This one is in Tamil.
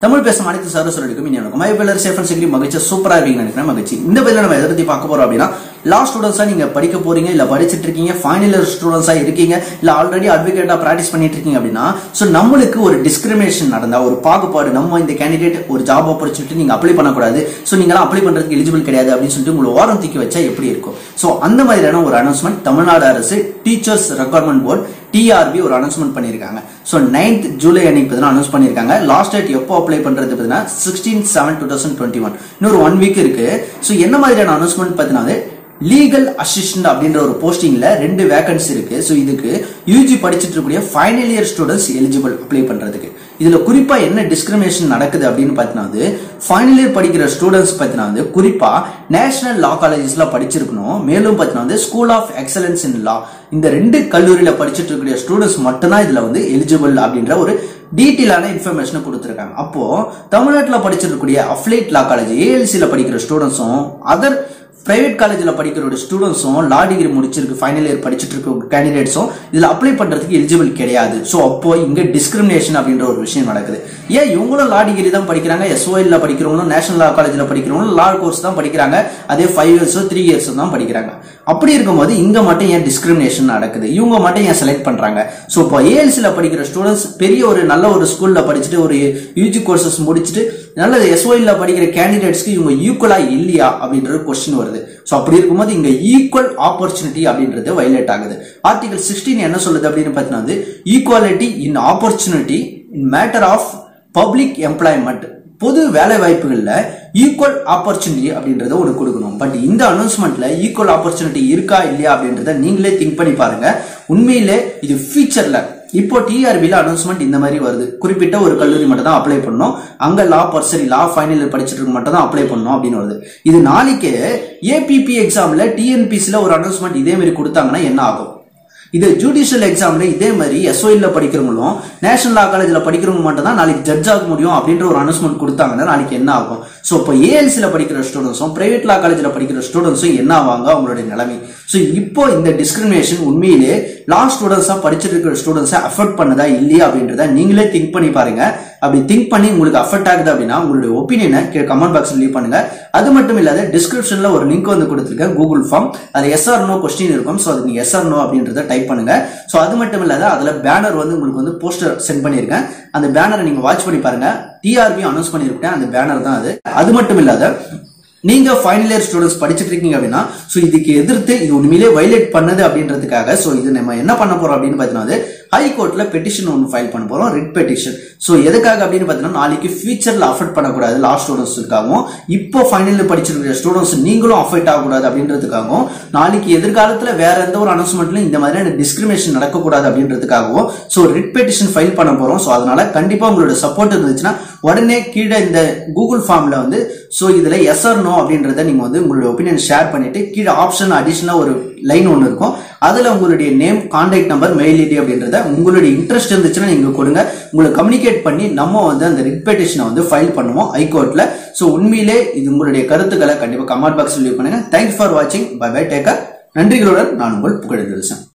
தமிழ் பேசும் அனைத்து சகோதரர்களுக்கும் இனி வணக்கம். எல்லாரும் சேஃப் அண்ட் செக்யூர் மகிழ்ச்சி சூப்பரா இருக்கீங்கன்னு நினைக்கிறேன். மகிழ்ச்சி. இந்த பதில நம்ம எதை பத்தி பார்க்க போறோம் அப்படின்னா, லா ஸ்டூடெண்ட்ஸா நீங்க படிக்க போறீங்க, இல்ல படிச்சிட்டு இருக்கீங்க, ஃபைனல் இயர் ஸ்டூடெண்ட்ஸா இருக்கீங்க, இல்ல ஆல்ரெடி அட்வொகேட்டா பிராக்டிஸ் பண்ணிட்டு இருக்கீங்க அப்படின்னா, சோ நம்மளுக்கு ஒரு டிஸ்கிரிமினேஷன் நடந்தா, ஒரு பாகுபாடு, நம்ம இந்த கேண்டிடேட் ஒரு ஜாப் ஆப்பர்ச்சுனிட்டி நீங்க அப்ளை பண்ணக்கூடாது, சோ நீங்க அப்ளை பண்றதுக்கு எலிஜிபிள் கிடையாது அப்படின்னு சொல்லிட்டு உங்களை ஓரம் தூக்கி வச்சா எப்படி இருக்கும்? சோ அந்த மாதிரியான ஒரு அனௌன்ஸ்மெண்ட் தமிழ்நாடு அரசு டீச்சர்ஸ் ரெக்ரூட்மெண்ட் போர்டு TRB ஒரு அனௌன்ஸ்மெண்ட் பண்ணிருக்காங்க. சோ 9th ஜூலை அன்னைக்கு அனௌன்ஸ் பண்ணிருக்காங்க. லாஸ்ட் டேட் எப்போ அப்ளை பண்றது பார்த்தீங்கன்னா 16/7/2021. இன்னொரு 1 வீக் இருக்கு. சோ என்ன மாதிரியான அனௌன்ஸ்மெண்ட் பார்த்தீங்கன்னா, லீகல் அசிஸ்டன்ட் அப்படின்ற ஒரு போஸ்டிங்ல 2 வேகன்சி இருக்கு. சோ இதுக்கு யூஜி படிச்சிட்டு இருக்கக்கூடிய final year students eligible apply பண்றதுக்கு. இதுல குறிப்பா என்ன டிஸ்கிரிமினேஷன் நடக்குது அப்படின்னு பாத்தீங்கன்னா, ஃபைனல் இயர் படிக்கிற ஸ்டூடெண்ட்ஸ் பாத்தீங்கன்னா குறிப்பா நேஷனல் லா காலேஜஸ்ல படிச்சிருக்கணும். மேலும் பாத்தீங்கன்னா school of excellence in law, இந்த 2 கல்லூரியில படிச்சிட்டு இருக்கக்கூடிய ஸ்டூடெண்ட்ஸ் மட்டும் தான் இதுல எலிஜிபிள் அப்படின்ற ஒரு டீட்டெயிலான இன்ஃபர்மேஷன் கொடுத்திருக்காங்க. அப்போ தமிழ்நாட்டில் படிச்சிருக்கக்கூடிய அஃபிலியேட் லா காலேஜ் ALCல படிக்கிற ஸ்டூடெண்ட்ஸும் அதர் பிரைவேட் காலேஜ்ல படிக்கிற ஸ்டூடெண்ட்ஸும் லா டிகிரி முடிச்சிருக்கு ஃபைனல் இயர் படிச்சிட்டு இருக்க கேண்டிடேட்ஸும் இதுல அப்ளை பண்றதுக்கு எலிஜிபிள் கிடையாது. சோ அப்போ இங்க டிஸ்கிரிமினேஷன் அப்படின்ற ஒரு விஷயம் நடக்குது. ஏன் இவங்களும் லா டிகிரி தான் படிக்கிறாங்க, SOL படிக்கிறவங்களும் நேஷனல் லா காலேஜ்ல படிக்கிறவங்களும் லா கோர்ஸ் தான் படிக்கிறாங்க, அதே 5 இயர்ஸ் 3 இயர்ஸ் தான் படிக்கிறாங்க. அப்படி இருக்கும்போது இங்க மட்டும் ஏன் டிஸ்கிரிமினேஷன் நடக்குது, இவங்க மட்டும் ஏன் செலக்ட் பண்றாங்க? சோ இப்போ ALCல படிக்கிற ஸ்டூடெண்ட்ஸ் பெரிய ஒரு நல்ல ஒரு ஸ்கூல்ல படிச்சுட்டு ஒரு யூஜி கோர்சஸ் முடிச்சுட்டு நல்ல SOL படிக்கிற கேண்டிடேட்ஸ்க்கு இவங்க ஈக்குவலா இல்லையா அப்படின்ற கொஸ்டின் வருது. சோ அப்படி இருக்கும்போது இங்க ஈக்குவல் ஆப்பர்ச்சுனிட்டி அப்படின்றது வயலேட் ஆகுது. ஆர்டிகல் 16 என்ன சொல்லுது அப்படின்னு பாத்தீங்கன்னா, equality in opportunity in matter of public employment, பொது வேலை வாய்ப்புகள்ல ஈக்குவல் ஆப்பர்ச்சுனிட்டி அப்படின்றத ஒரு கொடுக்கணும். பட் இந்த அனௌன்ஸ்மெண்ட்ல ஈக்குவல் ஆப்பர்ச்சுனிட்டி இருக்கா இல்லையா அப்படின்றத நீங்களே திங்க் பண்ணி பாருங்க. உண்மையிலே இது ஃபியூச்சர்ல இப்போ TRBல அனௌன்ஸ்மெண்ட் இந்த மாதிரி வருது, குறிப்பிட்ட ஒரு கல்லூரி மட்டும் தான் அப்ளை பண்ணணும், அங்க லா பர்சரி லா ஃபைனல் படிச்சிட்டு மட்டும் தான் அப்ளை பண்ணணும் அப்படின்னு வருது. இது நாளைக்கு APP எக்ஸாம்ல TNPCல ஒரு அனௌன்ஸ்மெண்ட் இதே மாதிரி கொடுத்தாங்கன்னா என்ன ஆகும்? இது ஜுடிஷியல் எக்ஸாம்ல இதே மாதிரி SOL படிக்கிறவங்களும் நேஷனல் லா காலேஜ்ல படிக்கிறவங்க மட்டும் தான் நாளைக்கு ஜட்ஜ் ஆக முடியும் அப்படின்ற ஒரு அனௌன்ஸ்மெண்ட் கொடுத்தாங்கன்னா நாளைக்கு என்ன ஆகும்? சோ இப்போ ALCல படிக்கிற ஸ்டூடெண்ட்ஸும் பிரைவேட் லா காலேஜ்ல படிக்கிற ஸ்டூடெண்ட்ஸும் என்ன ஆவாங்க அவங்களுடைய நிலைமை? சோ இப்போ இந்த டிஸ்கிரிமினேஷன் உண்மையிலே லா ஸ்டூடெண்ட்ஸா படிச்சிட்டு இருக்கிற ஸ்டூடெண்ட்ஸை அஃபெக்ட் பண்ணதா இல்லையா அப்படின்றத நீங்களே திங்க் பண்ணி பாருங்க. அப்படி திங்க் பண்ணி உங்களுக்கு அஃபெக்ட் ஆகுது அப்படின்னா உங்களுடைய ஒப்பீனியனை கமெண்ட் பாக்ஸ்ல லீவ் பண்ணுங்க. அது மட்டும் இல்லாத டிஸ்கிரிப்ஷன்ல ஒரு லிங்க் கொடுத்திருக்கேன், கூகுள் ஃபார்ம், அது எஸ் ஆர் நோ கொஸ்டின் இருக்கும். சோ அது நீங்க எஸ் ஆர் நோ அப்படின்றத டைப் பண்ணுங்க. சோ அது மட்டும் இல்லாத அதுல பேனர் உங்களுக்கு போஸ்டர் சென்ட் பண்ணிருக்கேன். அந்த பேனரை நீங்க வாட்ச் பண்ணி பாருங்க. TRB அனௌன்ஸ் பண்ணிருக்கேன், அந்த பேனர் தான் அது. அது மட்டும் இல்லாத நீங்க ஃபைனல் இயர் ஸ்டூடெண்ட்ஸ் படிச்சிட்டு இருக்கீங்க அப்படின்னா, சோ இதுக்கு எதிர்த்து இது உண்மையிலே வயலேட் பண்ணது அப்படின்றதுக்காக சோ இது நம்ம என்ன பண்ண போறோம் அப்படின்னு பாத்தீங்கன்னா, ஹை கோர்ட்ல பெட்டிஷன் ஒன்று ஃபைல் பண்ண போறோம், ரிட் பெட்டிஷன். சோ எதுக்காக அப்படின்னு பாத்தீங்கன்னா, நாளைக்கு ஃபியூச்சர்ல அஃபெக்ட் பண்ணக்கூடாது லா ஸ்டூடெண்ட்ஸுக்காகவும், இப்போ ஃபைனல் இயர் படிச்சிருக்கிற ஸ்டூடெண்ட்ஸ் நீங்களும் அஃபெக்ட் ஆகக்கூடாது அப்படின்றதுக்காகவும், நாளைக்கு எதிர்காலத்துல வேற எந்த ஒரு அனௌன்ஸ்மெண்ட்லயும் இந்த மாதிரியான டிஸ்கிரிமினேஷன் நடக்கக்கூடாது அப்படின்றதுக்காகவும் சோ ரிட் பெட்டிஷன் ஃபைல் பண்ண போறோம். சோ அதனால கண்டிப்பா உங்களோட சப்போர்ட் இருந்துச்சுன்னா உடனே கீழே இந்த கூகுள் ஃபார்ம்ல சோ இதுல எஸ் ஆர் நோ அப்படின்றத நீங்க உங்களுடைய ஒப்பீனியன் ஷேர் பண்ணிட்டு கீழே ஆப்ஷன் அடிஷனலா ஒரு லைன் ஒன்று இருக்கும், அதுல உங்களுடைய name, contact number, mail ID அப்படின்றத உங்களுடைய இன்ட்ரெஸ்ட் இருந்துச்சுன்னா நீங்க கொடுங்க. உங்களை கம்யூனிகேட் பண்ணி நம்ம அந்த ரிட் பெட்டிஷனை ஃபைல் பண்ணுவோம் ஹைகோர்ட்ல. சோ உண்மையிலே இது உங்களுடைய கருத்துக்களை கண்டிப்பா கமெண்ட் பாக்ஸ்ல லீவ் பண்ணுங்க. தேங்க்ஸ் ஃபார் வாட்சிங். Bye bye, take care. நன்றிகளுடன் நான் உங்கள் புகழேந்தன்.